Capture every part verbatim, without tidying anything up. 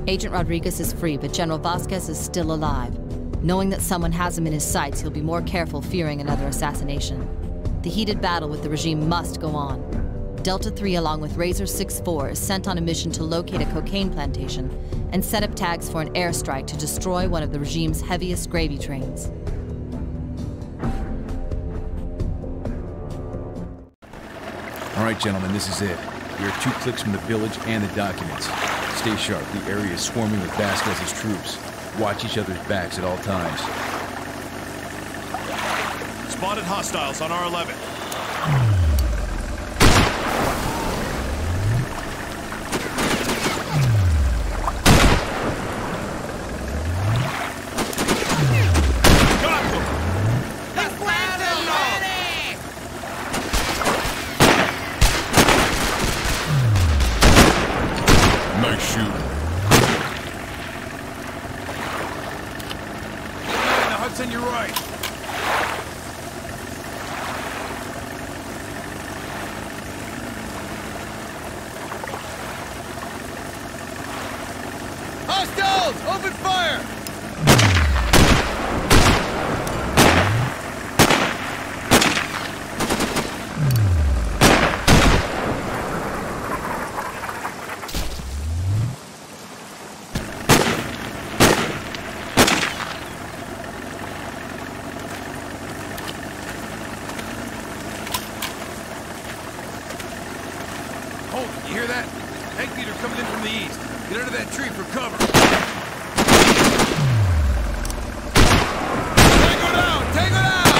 Agent Rodriguez is free, but General Vasquez is still alive. Knowing that someone has him in his sights, he'll be more careful, fearing another assassination. The heated battle with the regime must go on. Delta three, along with Razor six four, is sent on a mission to locate a cocaine plantation and set up tags for an airstrike to destroy one of the regime's heaviest gravy trains. All right, gentlemen, this is it. We are two clicks from the village and the documents. Stay sharp. The area is swarming with Vasquez's troops. Watch each other's backs at all times. Spotted hostiles on R eleven. Nice shooting. The hut's on your right. Hostiles! Open fire! Hold it, you hear that? Tank leader coming in from the east. Get under that tree for cover. Tango down! Tango down!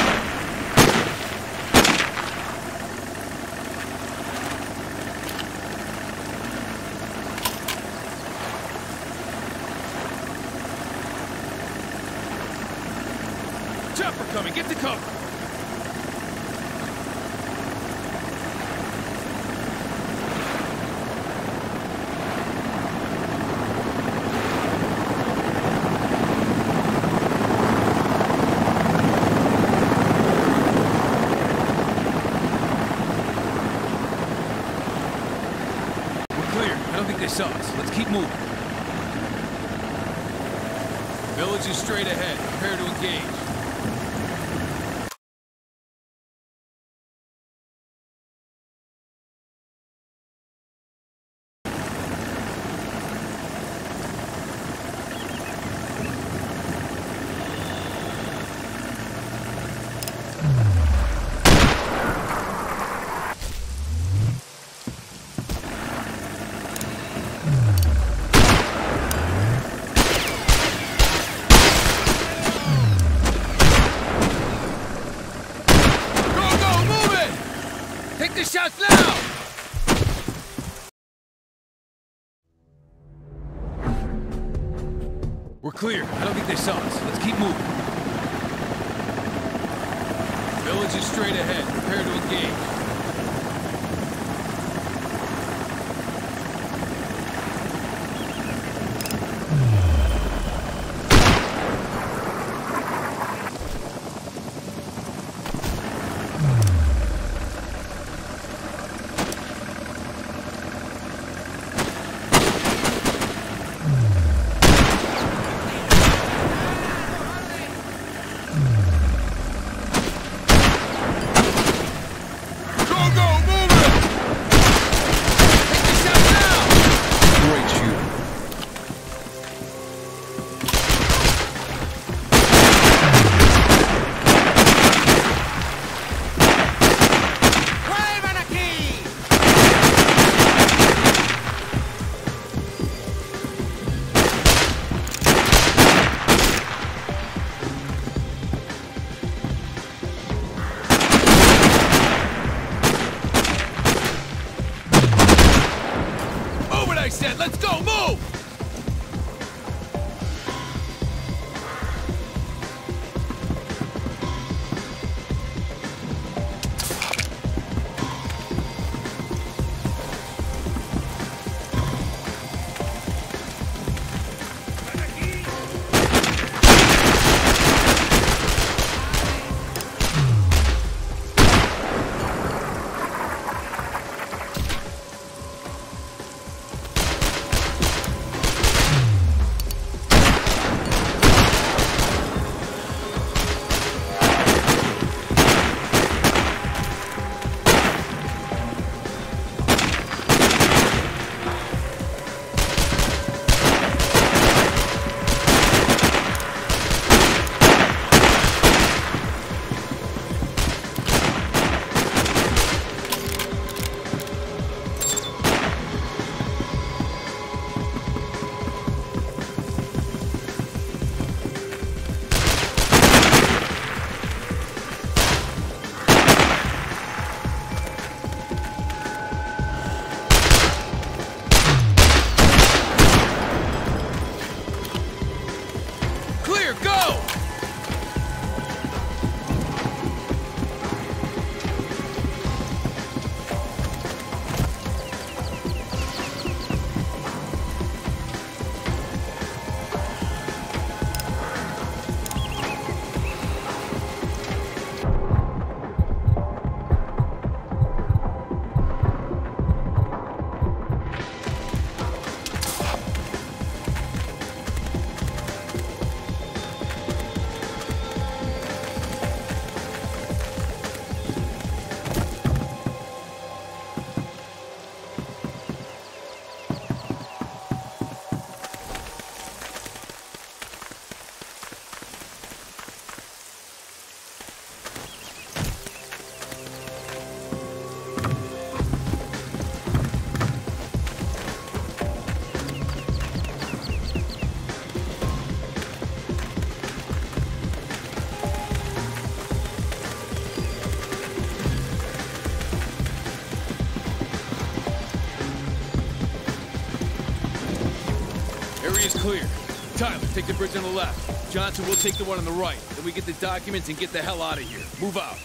Chopper coming, get to cover. They saw us. Let's keep moving. Village is straight ahead. Prepare to engage. Take the shots now! We're clear. I don't think they saw us. Let's keep moving. Village is straight ahead. Prepare to engage. I said, let's go, move! area's clear. Tyler, take the bridge on the left. Johnson, we'll take the one on the right. Then we get the documents and get the hell out of here. Move out.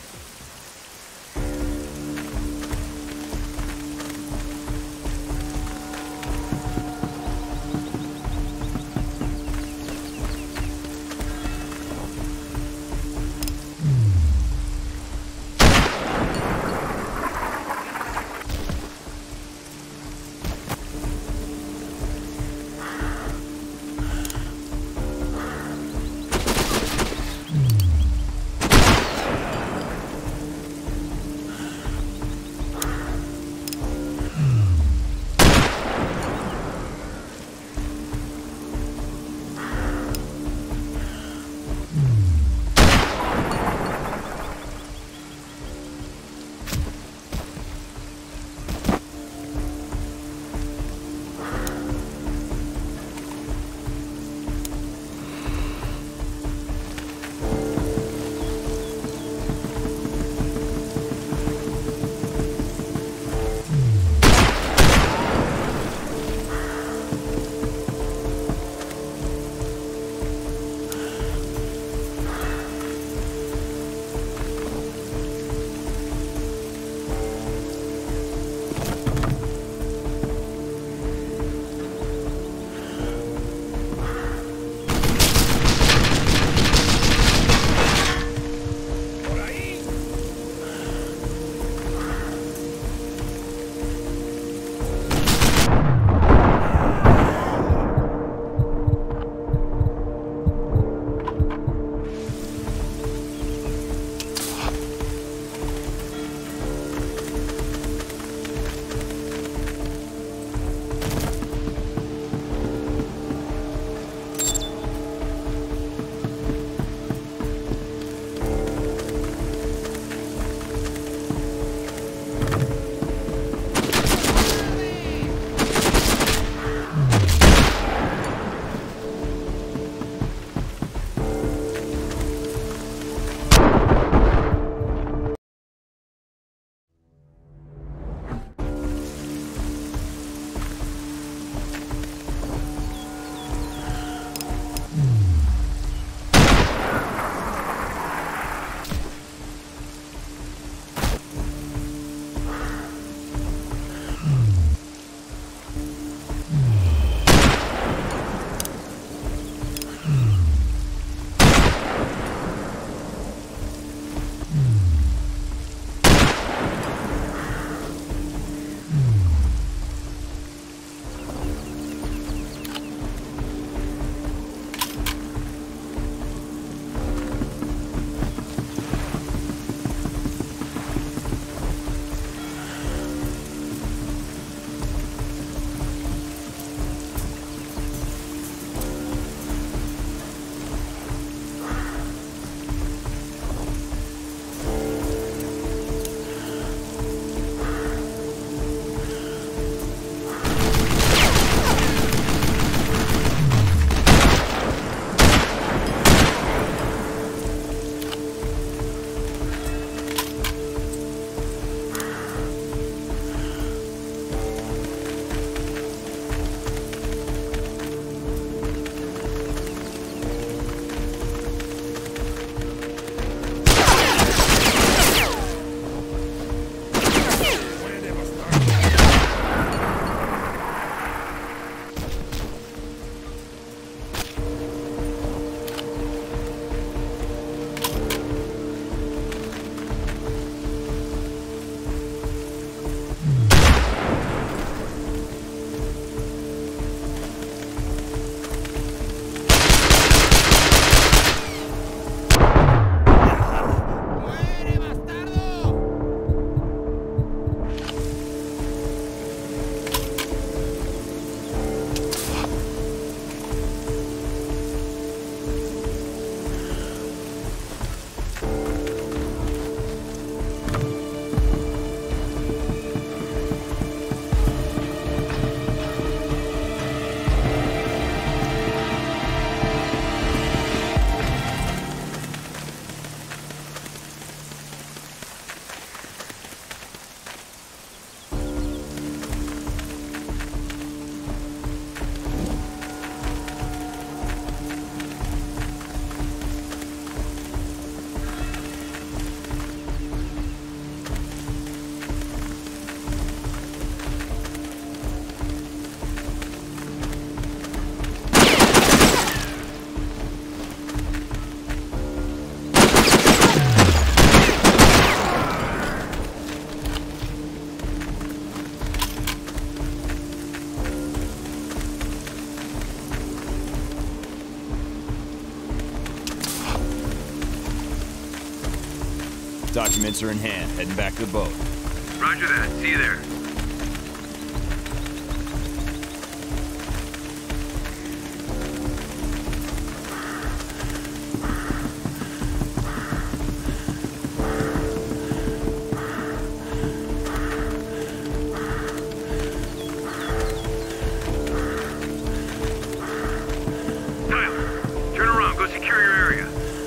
Documents are in hand, heading back to the boat. Roger that. See you there. Tyler, turn around. Go secure your area.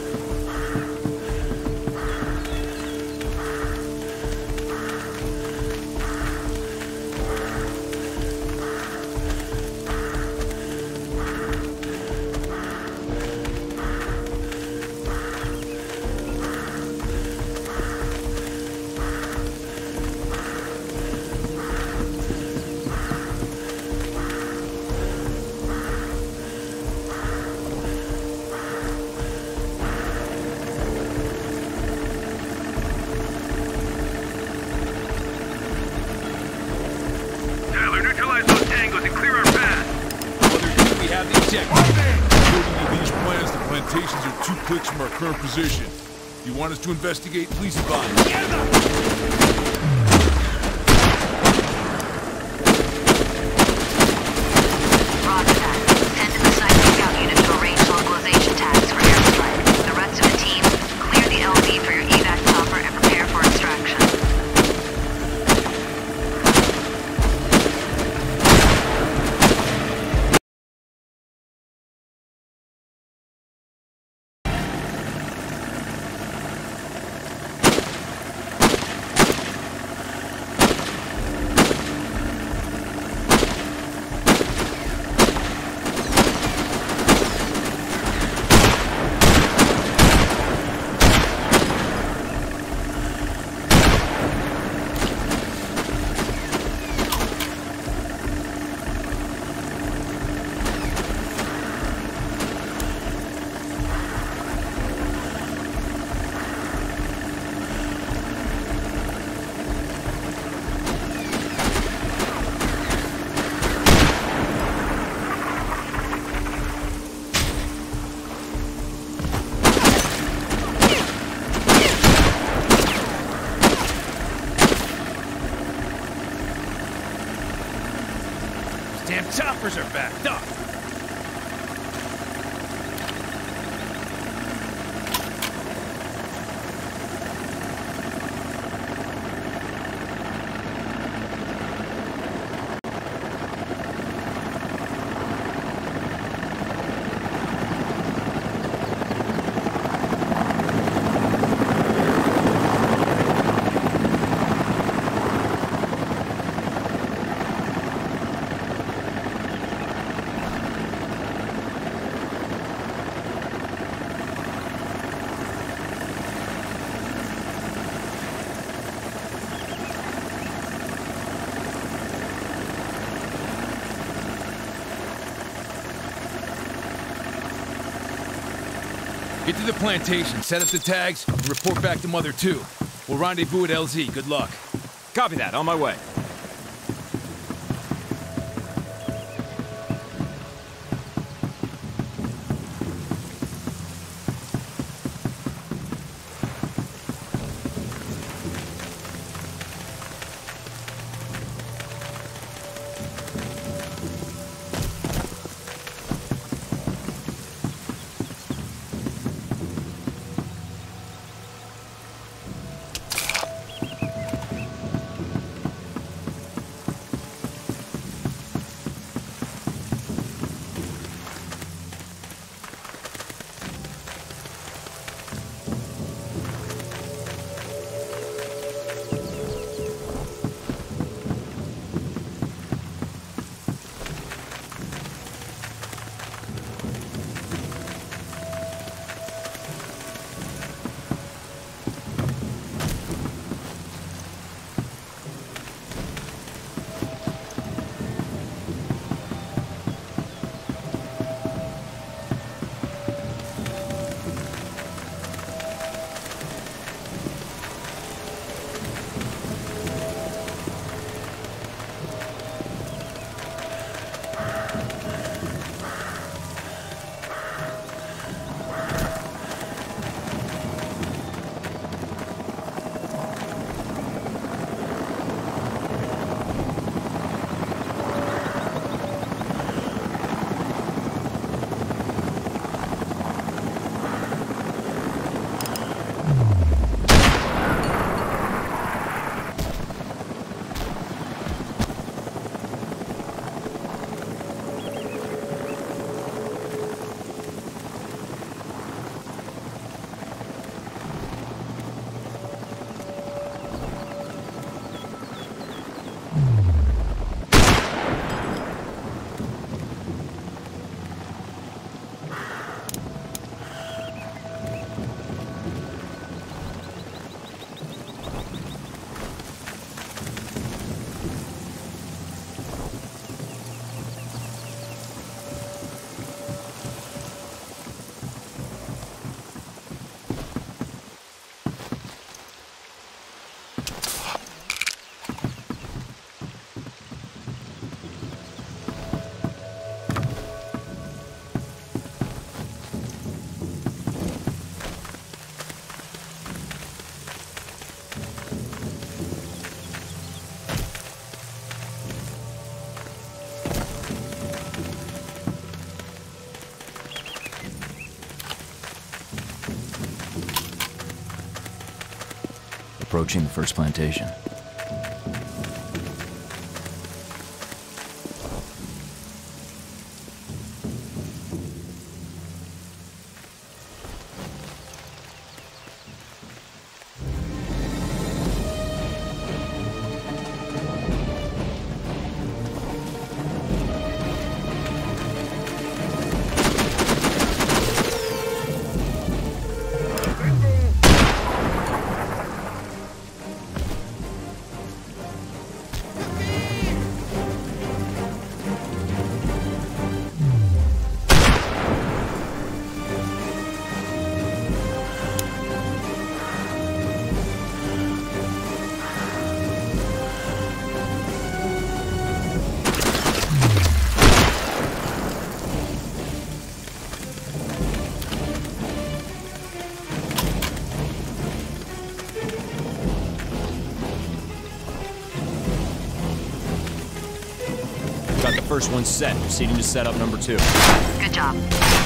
Tyler, neutralize those tangos and clear our path. Brother, we have the objective. According to these plans, the plantations are two clicks from our current position. You want us to investigate? Please advise. Roger that. Send in the sniper scout unit to arrange localization tags for airstrike. The rest of the team, clear the L Z for your evac chopper and prepare for extraction. Damn choppers are backed up. Get to the plantation, set up the tags, and report back to Mother two. We'll rendezvous at L Z. Good luck. Copy that, on my way. approaching the first plantation. Got the first one set. Proceeding to set up number two. Good job.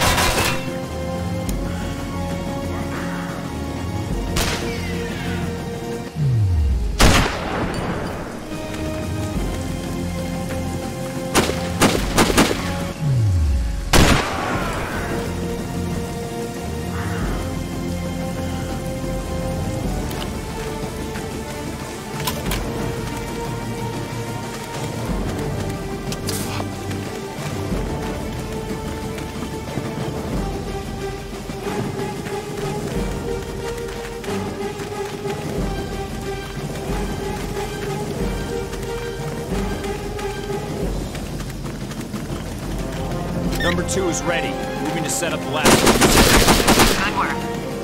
Number two is ready. Moving to set up the last one. Good work.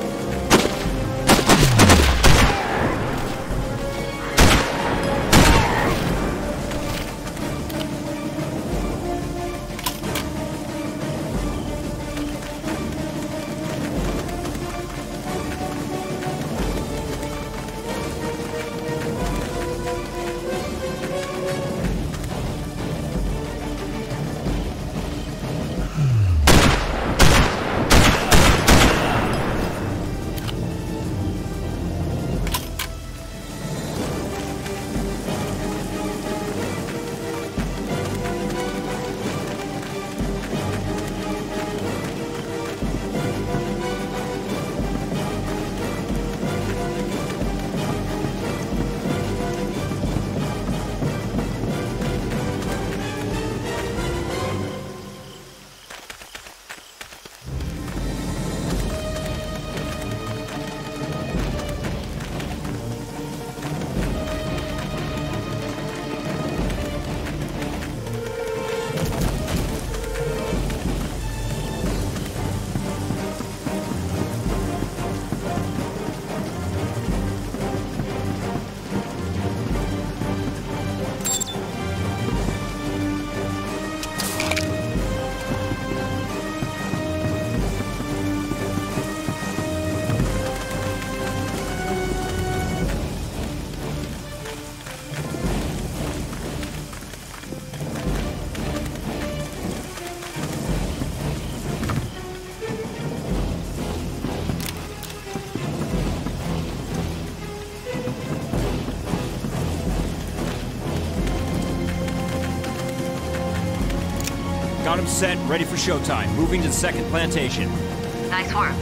Got him set, ready for showtime. Moving to the second plantation. Nice work.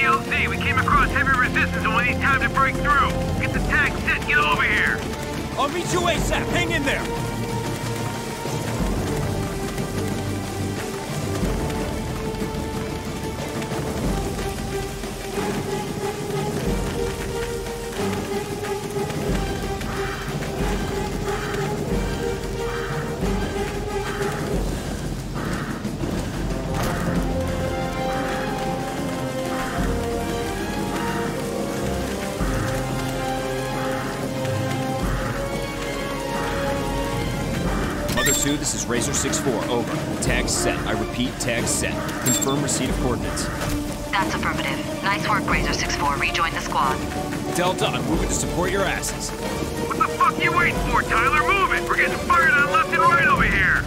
L Z. We came across heavy resistance and we need time to break through. Get the tag set, get over here. I'll meet you ASAP. Hang in there. This is Razor six four, over. Tag set. I repeat, tag set. Confirm receipt of coordinates. That's affirmative. Nice work, Razor six four. Rejoin the squad. Delta, I'm moving to support your asses. What the fuck you waiting for, Tyler? Move it! We're getting fired on left and right over here!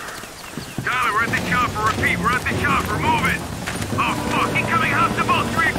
Tyler, we're at the chopper. Repeat, we're at the chopper. Move it. Oh, fuck. Incoming house to both. Three